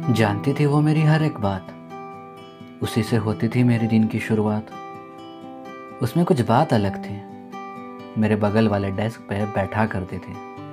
जानती थी वो मेरी हर एक बात, उसी से होती थी मेरे दिन की शुरुआत। उसमें कुछ बात अलग थी, मेरे बगल वाले डेस्क पे बैठा करती थी।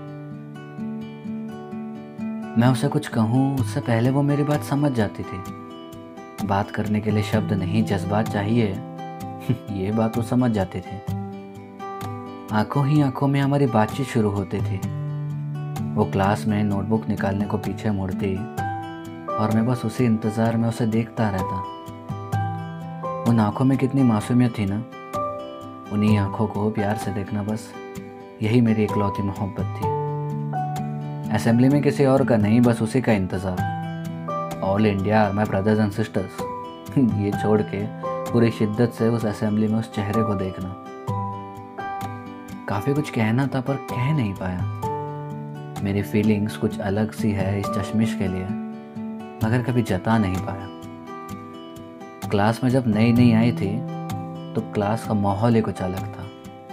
मैं उसे कुछ कहूँ उससे पहले वो मेरी बात समझ जाती थी। बात करने के लिए शब्द नहीं, जज्बात चाहिए ये बात वो समझ जाती थी। आंखों ही आंखों में हमारी बातचीत शुरू होती थी। वो क्लास में नोटबुक निकालने को पीछे मुड़ती और मैं बस उसी इंतज़ार में उसे देखता रहता। उन आंखों में कितनी मासूमियत थी ना। उन्हीं आंखों को प्यार से देखना, बस यही मेरी इकलौती मोहब्बत थी। असेंबली में किसी और का नहीं, बस उसी का इंतज़ार। All India my brothers and sisters ये छोड़ के पूरी शिद्दत से उस असेंबली में उस चेहरे को देखना। काफ़ी कुछ कहना था पर कह नहीं पाया। मेरी फीलिंग्स कुछ अलग सी है इस चश्मिश के लिए, मगर कभी जता नहीं पाया। क्लास में जब नई नई आई थी तो क्लास का माहौल ही कुछ अलग था।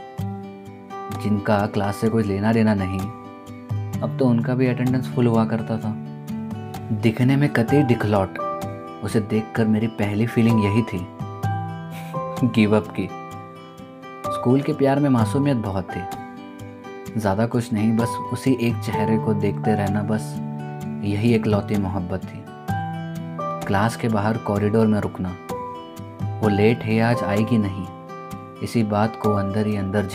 जिनका क्लास से कोई लेना देना नहीं, अब तो उनका भी अटेंडेंस फुल हुआ करता था। दिखने में कतई दिखलौट, उसे देखकर मेरी पहली फीलिंग यही थी गिव अप की। स्कूल के प्यार में मासूमियत बहुत थी, ज़्यादा कुछ नहीं, बस उसी एक चेहरे को देखते रहना, बस यही एक लौती मोहब्बत थी। क्लास के बाहर कॉरिडोर में रुकना, वो लेट है आज आएगी नहीं, इसी बात को अंदर ही अंदर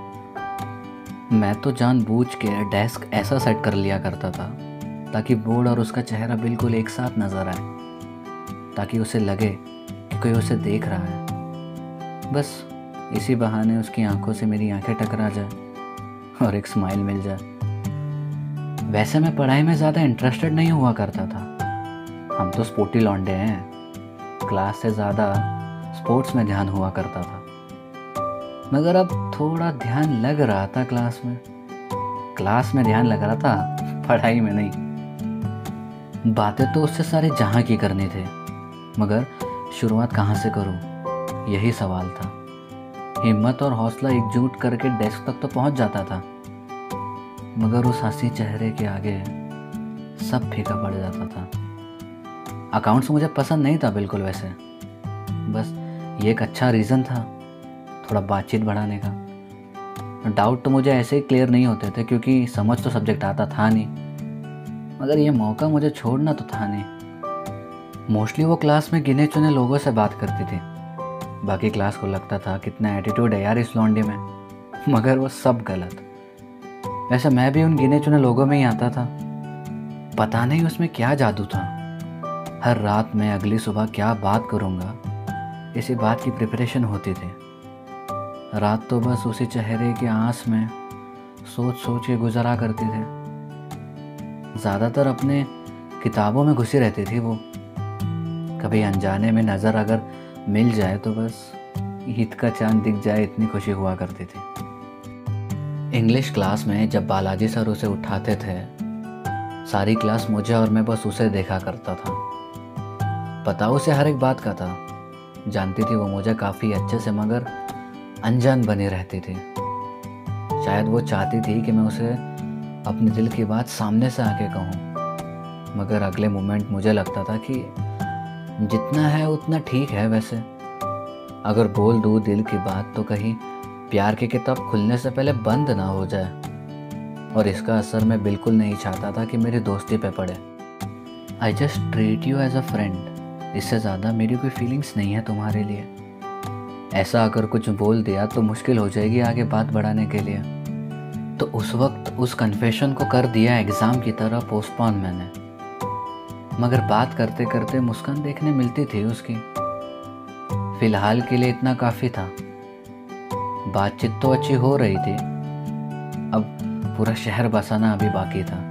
झेलना। मैं तो जानबूझ के डेस्क ऐसा सेट कर लिया करता था ताकि बोर्ड और उसका चेहरा बिल्कुल एक साथ नजर आए, ताकि उसे लगे कि कोई उसे देख रहा है। बस इसी बहाने उसकी आंखों से मेरी आंखें टकरा जाए और एक स्माइल मिल जाए। वैसे मैं पढ़ाई में ज़्यादा इंटरेस्टेड नहीं हुआ करता था। हम तो स्पोर्टी लौंडे हैं, क्लास से ज़्यादा स्पोर्ट्स में ध्यान हुआ करता था। मगर अब थोड़ा ध्यान लग रहा था क्लास में ध्यान लग रहा था, पढ़ाई में नहीं। बातें तो उससे सारे जहां की करनी थे, मगर शुरुआत कहाँ से करूं, यही सवाल था। हिम्मत और हौसला एकजुट करके डेस्क तक तो पहुंच जाता था, मगर उस हंसी चेहरे के आगे सब फीका पड़ जाता था। अकाउंट्स मुझे पसंद नहीं था बिल्कुल वैसे, बस ये एक अच्छा रीज़न था थोड़ा बातचीत बढ़ाने का। डाउट तो मुझे ऐसे ही क्लियर नहीं होते थे क्योंकि समझ तो सब्जेक्ट आता था नहीं, मगर ये मौका मुझे छोड़ना तो था नहीं। मोस्टली वो क्लास में गिने चुने लोगों से बात करती थी। बाकी क्लास को लगता था कितना एटीट्यूड है यार इस लौंडे में, मगर वो सब गलत। वैसे मैं भी उन गिने चुने लोगों में ही आता था। पता नहीं उसमें क्या जादू था। हर रात मैं अगली सुबह क्या बात करूँगा, इसी बात की प्रिपरेशन होती थी। रात तो बस उसी चेहरे के आस में सोच सोच के गुजरा करती थी। ज़्यादातर अपने किताबों में घुसी रहती थी वो। कभी अनजाने में नज़र अगर मिल जाए तो बस ईद का चांद दिख जाए, इतनी खुशी हुआ करती थी। इंग्लिश क्लास में जब बालाजी सर उसे उठाते थे, सारी क्लास मुझे और मैं बस उसे देखा करता था। पता उसे हर एक बात का था, जानती थी वो मुझे काफ़ी अच्छे से, मगर अनजान बनी रहती थी। शायद वो चाहती थी कि मैं उसे अपने दिल की बात सामने से आके कहूँ, मगर अगले मोमेंट मुझे लगता था कि जितना है उतना ठीक है। वैसे अगर बोल दूँ दिल की बात तो कहीं प्यार की किताब खुलने से पहले बंद ना हो जाए, और इसका असर मैं बिल्कुल नहीं चाहता था कि मेरी दोस्ती पे पड़े। I just treat you as a friend, इससे ज़्यादा मेरी कोई फीलिंग्स नहीं है तुम्हारे लिए। ऐसा अगर कुछ बोल दिया तो मुश्किल हो जाएगी आगे बात बढ़ाने के लिए। तो उस वक्त उस कन्फेशन को कर दिया एग्ज़ाम की तरह पोस्टपोन मैंने, मगर बात करते करते मुस्कान देखने मिलती थी उसकी। फ़िलहाल के लिए इतना काफ़ी था। बातचीत तो अच्छी हो रही थी, अब पूरा शहर बसाना अभी बाकी था।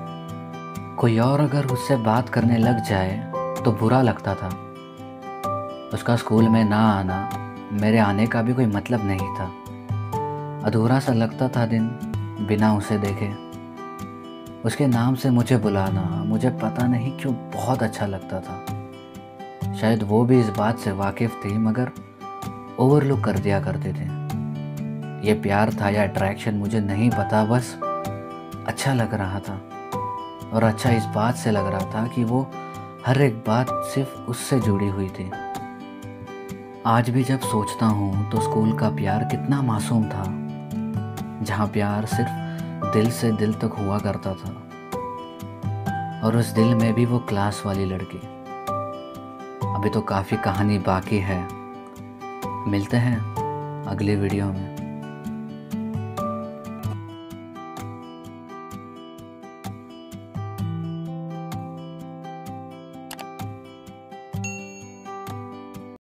कोई और अगर उससे बात करने लग जाए तो बुरा लगता था। उसका स्कूल में ना आना मेरे आने का भी कोई मतलब नहीं था। अधूरा सा लगता था दिन बिना उसे देखे। उसके नाम से मुझे बुलाना मुझे पता नहीं क्यों बहुत अच्छा लगता था। शायद वो भी इस बात से वाकिफ़ थी, मगर ओवरलुक कर दिया करते थे। ये प्यार था या अट्रैक्शन मुझे नहीं पता, बस अच्छा लग रहा था। और अच्छा इस बात से लग रहा था कि वो हर एक बात सिर्फ उससे जुड़ी हुई थी। आज भी जब सोचता हूँ तो स्कूल का प्यार कितना मासूम था, जहाँ प्यार सिर्फ दिल से दिल तक हुआ करता था, और उस दिल में भी वो क्लास वाली लड़की। अभी तो काफ़ी कहानी बाकी है। मिलते हैं अगली वीडियो में।